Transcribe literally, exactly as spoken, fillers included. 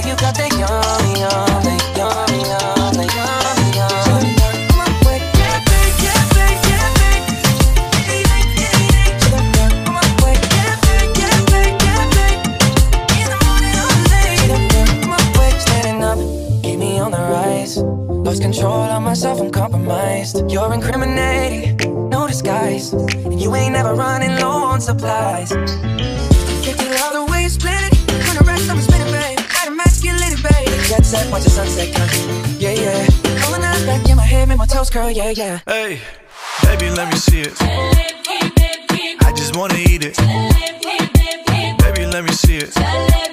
you got that yum, yum, that yum, yum, that yum, yum. I'm on my way. Yeah, babe, yeah, babe, yeah, babe. I'm on my way. Yeah, babe, yeah, babe, yeah, babe. In the morning or late. I'm on my way. Standing up, keep me on the rise. Lost control of myself, I'm compromised. You're incriminating, no disguise. And you ain't never running low on supplies. Can't you love the way you split it? When the rest of me spinning, babe. Got a masculine, babe. Jet set, watch the sunset come. Yeah, yeah. Calling out back in my head, make my toes curl, yeah, yeah. Hey, baby, let me see it. I just wanna eat it. Baby, let me see it.